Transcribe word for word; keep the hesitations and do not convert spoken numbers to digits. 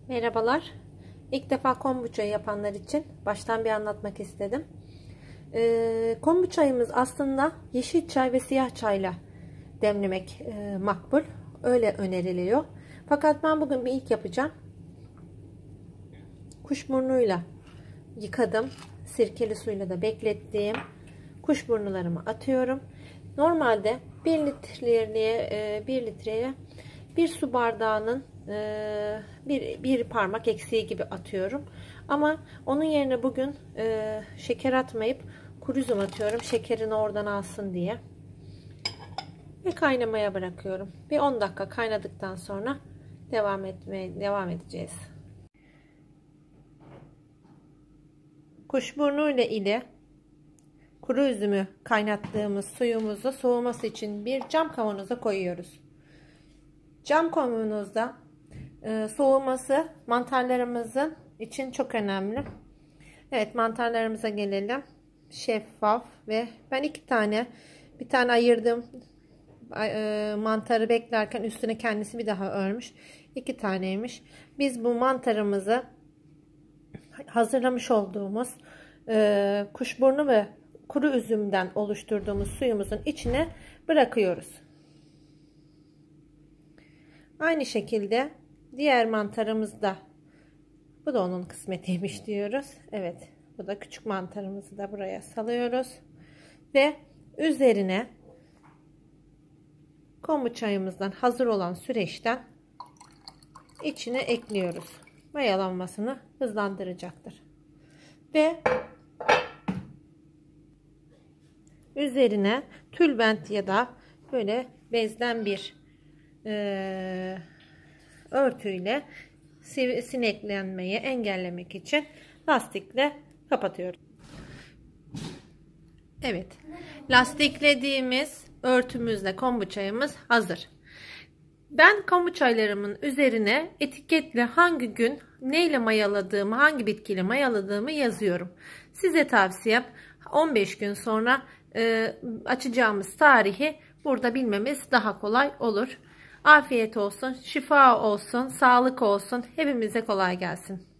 Merhabalar. İlk defa kombuça yapanlar için baştan bir anlatmak istedim. Ee, kombuçayımız aslında yeşil çay ve siyah çayla demlemek e, makbul. Öyle öneriliyor. Fakat ben bugün bir ilk yapacağım. Kuşburnuyla yıkadım. Sirkeli suyla da beklettiğim kuşburnularımı atıyorum. Normalde bir litreye bir litreye bir su bardağının bir, bir parmak eksiği gibi atıyorum. Ama onun yerine bugün e, şeker atmayıp kuru üzüm atıyorum. Şekerini oradan alsın diye. Ve kaynamaya bırakıyorum. Bir on dakika kaynadıktan sonra devam etmeye devam edeceğiz. Kuşburnu ile ile kuru üzümü kaynattığımız suyumuzu soğuması için bir cam kavanoza koyuyoruz. Cam kavanozda e, soğuması mantarlarımızın için çok önemli. Evet, mantarlarımıza gelelim. Şeffaf ve ben iki tane bir tane ayırdım. E, mantarı beklerken üstüne kendisi bir daha örmüş. İki taneymiş. Biz bu mantarımızı hazırlamış olduğumuz e, kuşburnu ve kuru üzümden oluşturduğumuz suyumuzun içine bırakıyoruz. Aynı şekilde diğer mantarımız da, bu da onun kısmetiymiş diyoruz. Evet, bu da küçük mantarımızı da buraya salıyoruz ve üzerine kombuçayımızdan hazır olan süreçten içine ekliyoruz. Mayalanmasını hızlandıracaktır. Ve üzerine tülbent ya da böyle bezden bir e, örtüyle sineklenmeyi engellemek için lastikle kapatıyoruz. Evet, lastiklediğimiz örtümüzle kombuçayımız hazır. Ben kombuçalarımın üzerine etiketle hangi gün neyle mayaladığımı, hangi bitkiyle mayaladığımı yazıyorum. Size tavsiyem on beş gün sonra e, açacağımız tarihi burada bilmemiz daha kolay olur. Afiyet olsun, şifa olsun, sağlık olsun. Hepimize kolay gelsin.